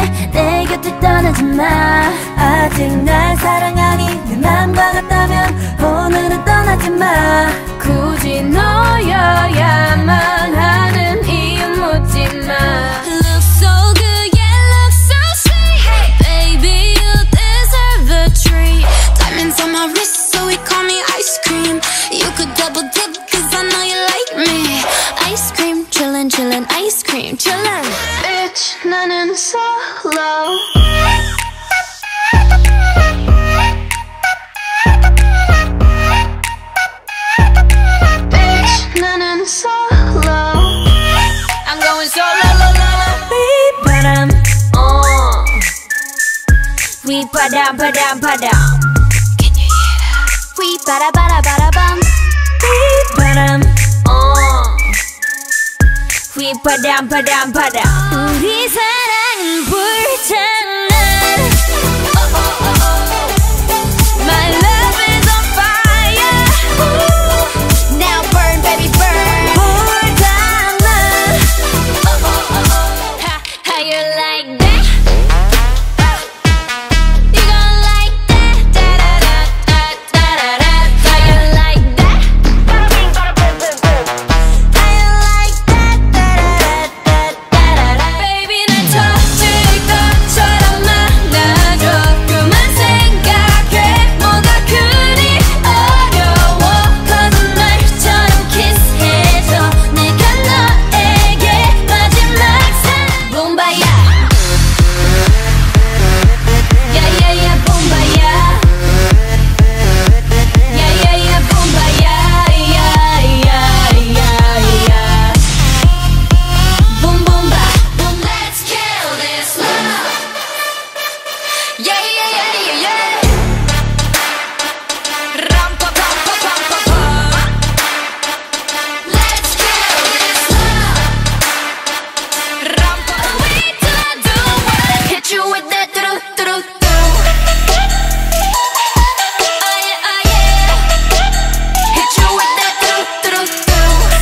내 곁을 떠나지 마. 아직 날 사랑하니 내 맘과 같다면 오늘은 떠나지 마. 굳이 너여야만 하는 이유 묻지 마. Look so good, yeah, look so sweet. Hey, baby, you deserve a treat. Diamonds on my wrist, so we call me ice cream. You could double dip, cause I know you like me. Ice cream, chillin', chillin', ice cream, chillin'. Bitch, 나는 solo. Bitch, 나는 solo. I'm going solo, lo, lo, lo. 휘바람, 휘바람, 바람, 바람. Can you hear that? 휘바라바라바라밤. 휘바람, 휘바람, 바람, 바람. 우리 사랑은 불장난. My love is on fire. Now burn, baby, burn. 불장난. How you like that? You gon' like that. Da-da-da-da-da-da-da. How you like that? How you like that. Da-da-da-da-da-da. Baby 날 터질 것처럼 만나줘. 그만 생각해 뭐가 그리 어려워. 거짓말처럼 키스해줘. 내가 너에게 마지막 사랑. 봄바야. 야야야 봄바야. 야야야 봄바야. 야야야야. 봄봄바. Let's kill this love. Yeah, yeah, yeah, yeah, yeah. 람파파파파파파. Let's kill this love. 람파. We do it. Hit you with that do-do-do-do. Oh yeah, oh yeah. Hit you with that do-do-do-do.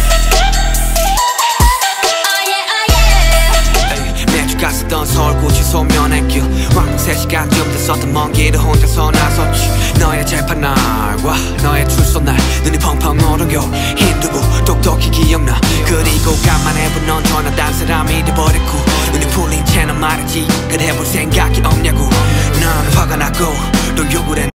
Oh yeah, oh yeah. 매주 갔었던 서울고지 소면의 길 왕복 3시간쯤 됐었던 먼 길을 혼자서 나섰지. 너의 재판 날과 너의 출소 날 눈이 펑펑 얼어겨 힘들고 똑똑히 기억나. 그리고 간만에 본 넌 전화 딴 사람이 돼버렸고 눈이 풀린 채는 말이지 그래 볼 생각이 없냐고. 난 화가 나고 또 욕을 해.